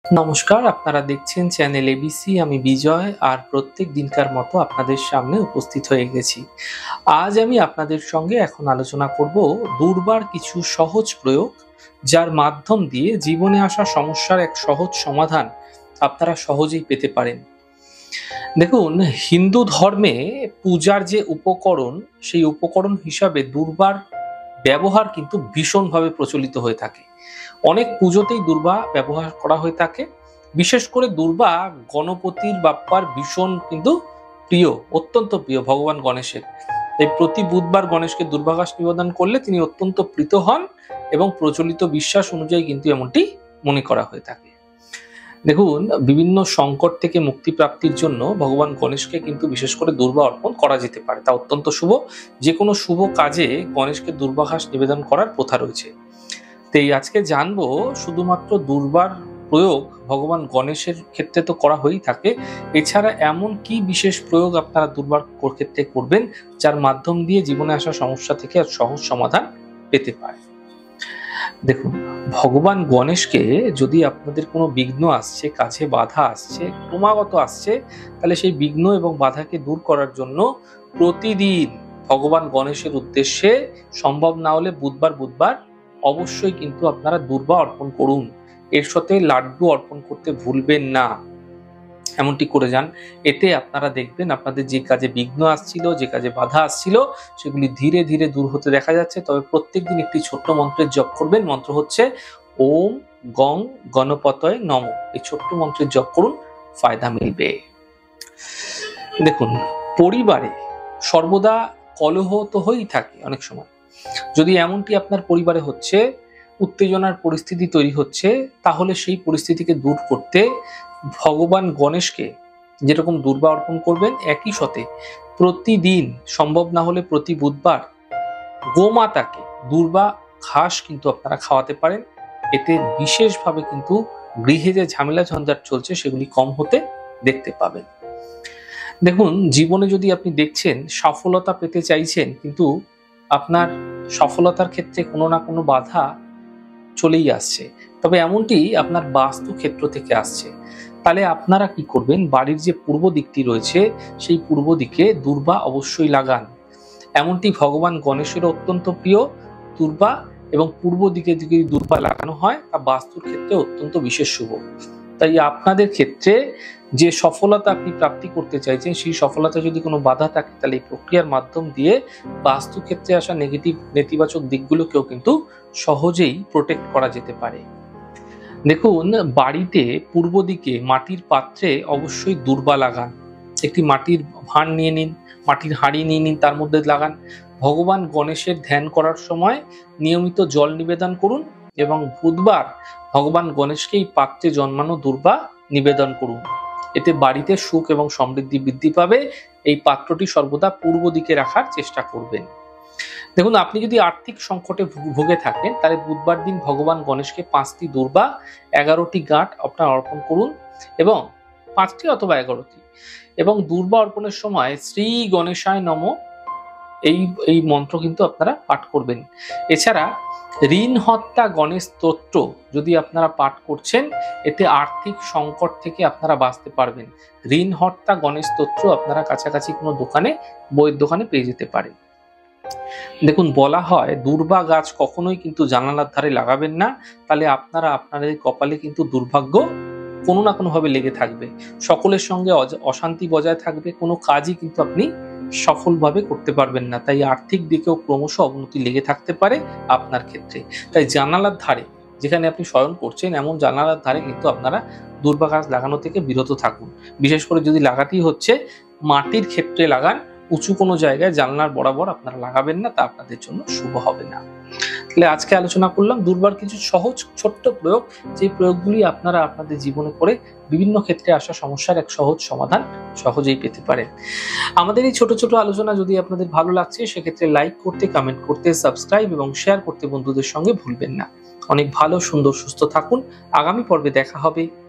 নমস্কার, আপনারা দেখছেন চ্যানেল এবিসি। আমি বিজয়, আর প্রত্যেক দিনকার মতো আপনাদের সামনে উপস্থিত হয়ে গেছি। আজ আমি আপনাদের সঙ্গে এখন আলোচনা করব দুর্বার কিছু সহজ প্রয়োগ, যার মাধ্যম দিয়ে জীবনে আসা সমস্যার এক সহজ সমাধান আপনারা সহজেই পেতে পারেন। দেখুন, হিন্দু ধর্মে পূজার যে উপকরণ, সেই উপকরণ হিসাবে দুর্বার ব্যবহার কিন্তু ভীষণভাবে প্রচলিত হয়ে থাকে। অনেক পুজোতেই দুর্বা ব্যবহার করা হয়ে থাকে। বিশেষ করে দুর্বা গণপতির বাপ্পার ভীষণ কিন্তু প্রিয়, অত্যন্ত প্রিয় ভগবান গণেশের। তাই প্রতি বুধবার গণেশকে দুর্বাঘাস নিবেদন করলে তিনি অত্যন্ত প্রীত হন এবং প্রচলিত বিশ্বাস অনুযায়ী কিন্তু এমনটি মনে করা হয়ে থাকে। দেখুন, বিভিন্ন সংকট থেকে মুক্তি প্রাপ্তির জন্য ভগবান গণেশকে কিন্তু বিশেষ করে দুর্বা অর্পণ করা যেতে পারে, তা অত্যন্ত শুভ। যে কোনো শুভ কাজে গণেশকে দুর্বাঘাস নিবেদন করার প্রথা রয়েছে। তো এই আজকে জানবো শুধুমাত্র দুর্বার প্রয়োগ ভগবান গণেশের ক্ষেত্রে তো করা হয়েই থাকে, এছাড়া এমন কি বিশেষ প্রয়োগ আপনারা দুর্বার ক্ষেত্রে করবেন যার মাধ্যম দিয়ে জীবনে আসা সমস্যা থেকে সহজ সমাধান পেতে পারে। দেখুন, ভগবান গণেশকে যদি আপনাদের কোনো বিঘ্ন আসছে, কাজে বাধা আসছে, ক্রমাগত আসছে, তাহলে সেই বিঘ্ন এবং বাধাকে দূর করার জন্য প্রতিদিন ভগবান গণেশের উদ্দেশ্যে, সম্ভব না হলে বুধবার বুধবার অবশ্যই কিন্তু আপনারা দুর্বা অর্পণ করুন। এর সাথে লাড্ডু অর্পণ করতে ভুলবেন না, এমনটি করে যান। এতে আপনারা দেখবেন আপনাদের যে কাজে বিঘ্ন আসছিল, যে কাজে বাধা আসছিল, সেগুলি ধীরে ধীরে দূর হতে দেখা যাচ্ছে। তবে প্রত্যেকদিন একটি ছোট্ট মন্ত্রের জপ করবেন। মন্ত্র হচ্ছে ওম গং গণপতয়ে নম। এই ছোট্ট মন্ত্রের জপ করুন, ফায়দা মিলবে। দেখুন, পরিবারে সর্বদা কলহ তো হয়েই থাকে অনেক সময়। যদি এমনটি আপনার পরিবারে হচ্ছে, উত্তেজনার পরিস্থিতি তৈরি হচ্ছে, তাহলে সেই পরিস্থিতিকে দূর করতে ভগবান গণেশকে যেরকম দুর্বা অর্পণ করবেন, একই সাথে প্রতিদিন, সম্ভব না হলে প্রতি বুধবার, গোমাতাকে দুর্বা ঘাস কিন্তু আপনারা খাওয়াতে পারেন। এতে বিশেষভাবে কিন্তু গৃহে যে ঝামেলা ঝঞ্ঝাট চলছে সেগুলি কম হতে দেখতে পাবেন। দেখুন, জীবনে যদি আপনি দেখছেন সফলতা পেতে চাইছেন, কিন্তু আপনার সফলতার ক্ষেত্রে কোনো না কোনো বাধা চলেই আসছে, তবে এমনটি আপনার বাস্তু ক্ষেত্র থেকে আসছে, তাহলে আপনারা কি করবেন? বাড়ির যে পূর্ব দিকটি রয়েছে, সেই পূর্ব দিকে দুর্বা অবশ্যই লাগান। এমনটি ভগবান গণেশের অত্যন্ত প্রিয় দুর্বা, এবং পূর্ব দিকে যদি দুর্বা লাগানো হয় তা বাস্তুর ক্ষেত্রে অত্যন্ত বিশেষ শুভ। তাই আপনাদের ক্ষেত্রে যে সফলতা আপনি প্রাপ্তি করতে চাইছেন, সেই সফলতা যদি কোনো বাধা থাকে, তাহলে এই প্রক্রিয়ার মাধ্যম দিয়ে বাস্তু ক্ষেত্রে আসা নেতিবাচক দিকগুলোকেও কিন্তু সহজেই প্রোটেক্ট করা যেতে পারে। দেখুন, বাড়িতে পূর্ব দিকে মাটির পাত্রে অবশ্যই দুর্বা লাগান। একটি মাটির ভাঁড় নিয়ে নিন, মাটির হাঁড়ি নিয়ে নিন, তার মধ্যে লাগান। ভগবান গণেশের ধ্যান করার সময় নিয়মিত জল নিবেদন করুন, এবং বুধবার ভগবান গণেশকে এই পাত্রে জন্মানো দুর্বা নিবেদন করুন। এতে বাড়িতে সুখ এবং সমৃদ্ধি বৃদ্ধি পাবে। এই পাত্রটি সর্বদা পূর্ব দিকে রাখার চেষ্টা করবেন। দেখুন, আপনি যদি আর্থিক সংকটে ভুগে থাকেন, তাহলে বুধবার দিন ভগবান গণেশকে 5টি দুর্বা, 11টি গাঁট আপনার অর্পণ করুন, এবং 5টি অথবা 11টি, এবং দুর্বা অর্পণের সময় শ্রী গণেশায় নম এই এই মন্ত্র কিন্তু আপনারা পাঠ করবেন। এছাড়া ঋণ হত্যা গণেশ স্তোত্র যদি আপনারা পাঠ করছেন, এতে আর্থিক সংকট থেকে আপনারা বাঁচতে পারবেন। ঋণ হত্যা গণেশ স্তোত্র আপনারা কাছাকাছি কোনো দোকানে, বইয়ের দোকানে পেয়ে যেতে পারেন। দেখুন, বলা হয় দুর্বা গাছ কখনোই কিন্তু জানালার ধারে লাগাবেন না, তাহলে আপনারা আপনাদের কপালে কিন্তু দুর্ভাগ্য কোনো না কোনো ভাবে লেগে থাকবে। সকলের সঙ্গে অশান্তি বজায় থাকবে, কোনো কাজই কিন্তু আপনি সফলভাবে করতে পারবেন না। তাই আর্থিক দিকেও ক্রমশ অবনতি লেগে থাকতে পারে আপনার ক্ষেত্রে। তাই জানালার ধারে, যেখানে আপনি শয়ন করছেন, এমন জানালার ধারে কিন্তু আপনারা দুর্বা গাছ লাগানো থেকে বিরত থাকুন। বিশেষ করে যদি লাগাতেই হচ্ছে, মাটির ক্ষেত্রে লাগান। উঁচু কোনো জায়গায় জানলার বরাবর আপনারা লাগাবেন না, তা আপনাদের জন্য শুভ হবে না। তাহলে আজকে আলোচনা করলাম দুর্বার কিছু সহজ ছোট্ট প্রয়োগ, যে প্রয়োগগুলি আপনারা আপনাদের জীবনে করে বিভিন্ন ক্ষেত্রে আসা সমস্যার এক সহজ সমাধান সহজেই পেতে পারেন। আমাদের এই ছোট ছোট আলোচনা যদি আপনাদের ভালো লাগছে, সেক্ষেত্রে লাইক করতে, কমেন্ট করতে, সাবস্ক্রাইব এবং শেয়ার করতে বন্ধুদের সঙ্গে ভুলবেন না। অনেক ভালো, সুন্দর, সুস্থ থাকুন। আগামী পর্বে দেখা হবে।